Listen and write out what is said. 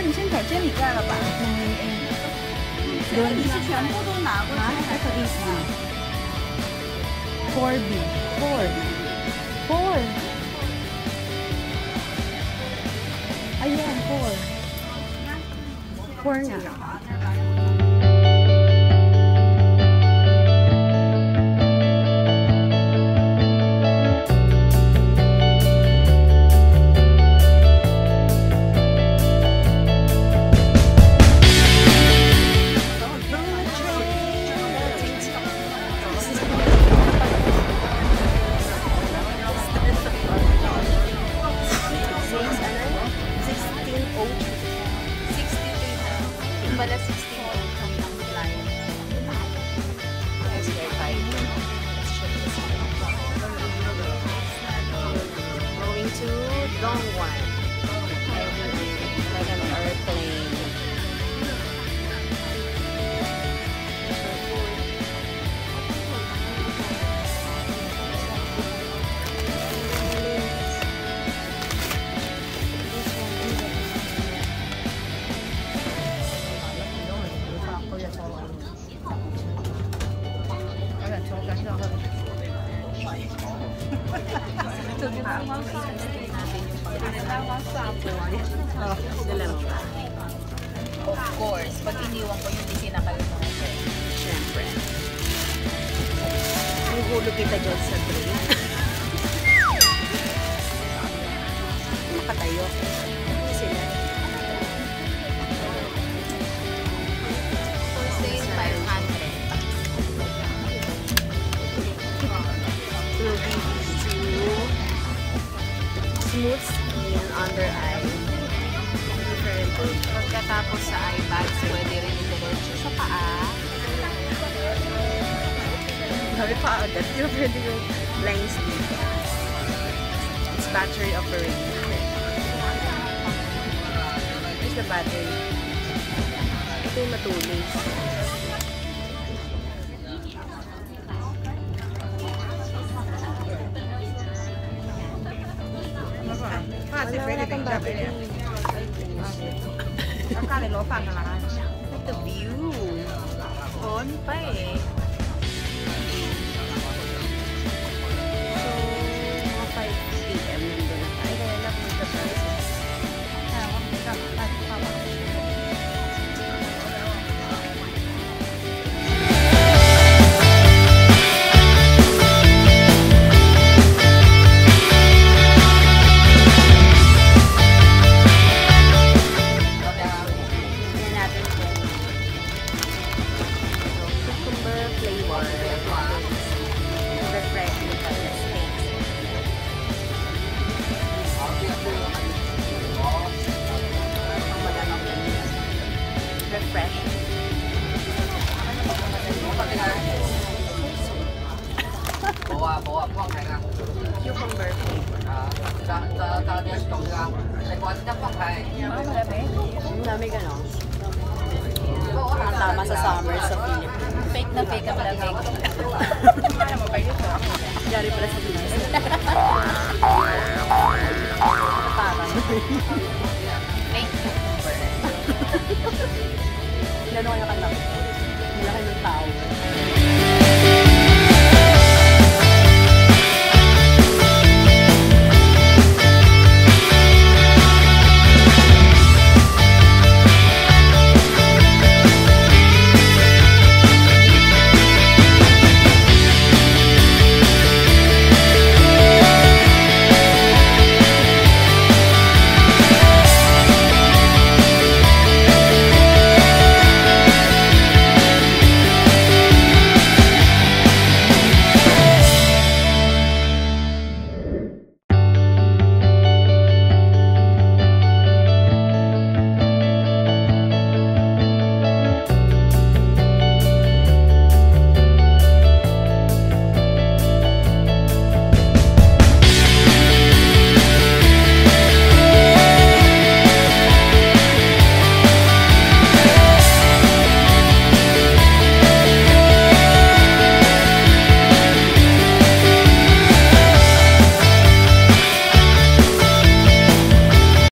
你先找监理盖了吧。你是全部都拿过去还是意思？4B Ayan, 4 nga. Pala 16 ang client. Going to Dongguan. Like an airplane. Of course, pag iniwan ko yung sinakalimutan ko. Siyempre. Ang hulog kita dyan sa train. Nakatayo. Hindi sila. First day, 500. Will be these two smooth skin under eye. Different. Pagkatapos sa eye bags, pwede rin i-diretso sa paa. Sabi pa agad, di ba pwede yung line sleeve? It's battery operated. Here's the battery. Ito yung matulis. Wala kang battery. The view. On pa eh. So, mga 5 p.m. nandun. Ay, kaya lang punta pa. Cucumber flavor. Ang dami gano'n. Tama sa summer sa Philippines. Fake na fake ang lamig. Yari pala sa Philippines. Parang.